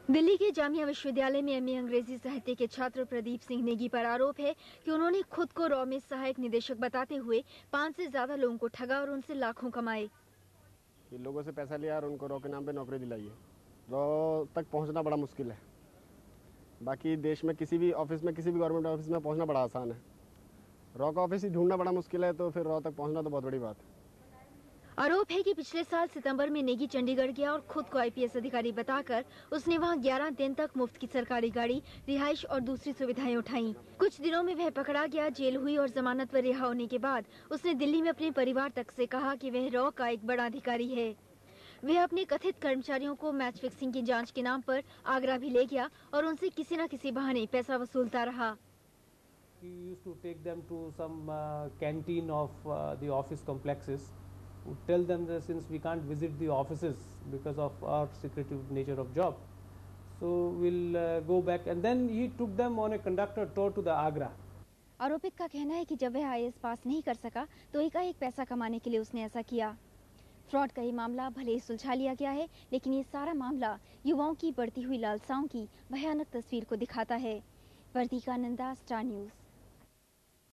दिल्ली के जामिया विश्वविद्यालय में एमए अंग्रेजी साहित्य के छात्र प्रदीप सिंह नेगी पर आरोप है कि उन्होंने खुद को रॉ में सहायक निदेशक बताते हुए 5 से ज्यादा लोगों को ठगा और उनसे लाखों कमाए। लोगों से पैसा लिया और उनको रॉ के नाम पे नौकरी दिलाई है। रॉ तक पहुंचना बड़ा मुश्किल है। बाकी देश में किसी भी ऑफिस में, किसी भी गवर्नमेंट ऑफिस में पहुंचना बड़ा आसान है। रॉ का ऑफिस ही ढूंढना बड़ा मुश्किल है, तो फिर रॉ तक पहुंचना तो बहुत बड़ी बात है। आरोप है कि पिछले साल सितंबर में नेगी चंडीगढ़ गया और खुद को आईपीएस अधिकारी बताकर उसने वहां 11 दिन तक मुफ्त की सरकारी गाड़ी, रिहाइश और दूसरी सुविधाएं उठाई। कुछ दिनों में वह पकड़ा गया, जेल हुई और जमानत पर रिहा होने के बाद उसने दिल्ली में अपने परिवार तक से कहा कि वह रॉ का एक बड़ा अधिकारी है। वह अपने कथित कर्मचारियों को मैच फिक्सिंग की जांच के नाम पर आगरा भी ले गया और उनसे किसी न किसी बहाने पैसा वसूलता रहा। We used to take them to some canteen of the office complexes. Would tell them that since we can't visit the offices because of our secretive nature of job, so we'll go back. And then he took them on a conductor tour to the Agra. आरोपित का कहना है कि जब वह IAS पास नहीं कर सका तो एकाएक पैसा कमाने के लिए उसने ऐसा किया। फ्रॉड का ये मामला भले ही सुलझा लिया गया है, लेकिन ये सारा मामला युवाओं की बढ़ती हुई लालसाओं की भयानक तस्वीर को दिखाता है। Vartika Nanda, Star news.